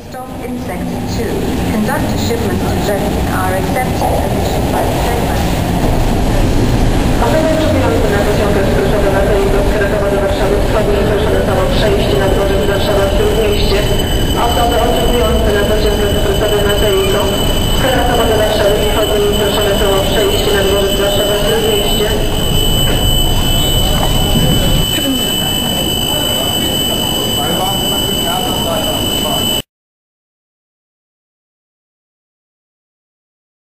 Stop insect 2. Conduct a shipment to Reading are accepted as issued by the